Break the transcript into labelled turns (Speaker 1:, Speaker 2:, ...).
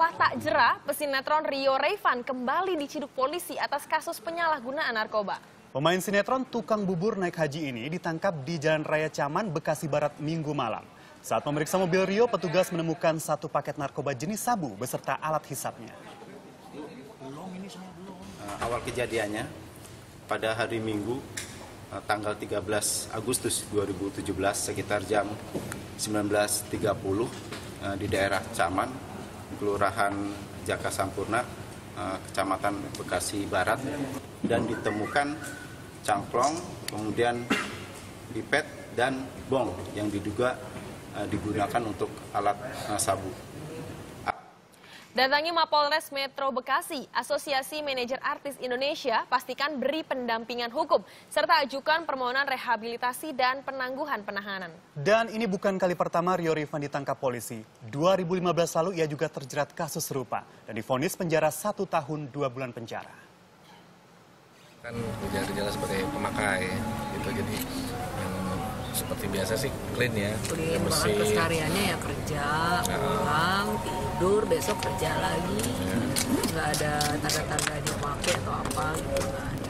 Speaker 1: Setelah tak jera, pesinetron Rio Rayvan kembali diciduk polisi atas kasus penyalahgunaan narkoba.
Speaker 2: Pemain sinetron tukang bubur naik haji ini ditangkap di Jalan Raya Caman, Bekasi Barat Minggu malam. Saat memeriksa mobil Rio, petugas menemukan 1 paket narkoba jenis sabu beserta alat hisapnya.
Speaker 3: Awal kejadiannya pada hari Minggu tanggal 13 Agustus 2017 sekitar jam 19.30 di daerah Caman, Kelurahan Jaka Sampurna, Kecamatan Bekasi Barat, dan ditemukan cangklong, kemudian pipet dan bong yang diduga digunakan untuk alat sabu.
Speaker 1: Datangi Mapolres Metro Bekasi, Asosiasi Manajer Artis Indonesia pastikan beri pendampingan hukum, serta ajukan permohonan rehabilitasi dan penangguhan penahanan.
Speaker 2: Dan ini bukan kali pertama Rio Rayvan ditangkap polisi. 2015 lalu ia juga terjerat kasus serupa dan divonis penjara 1 tahun 2 bulan penjara.
Speaker 4: Kan gejala-gejala sebagai pemakai, gitu, jadi seperti biasa sih clean ya.
Speaker 5: Clean banget, kesehariannya ya kerja, pulang, tidur, besok kerja lagi. Nggak ada tanda-tanda dia pakai atau apa gitu.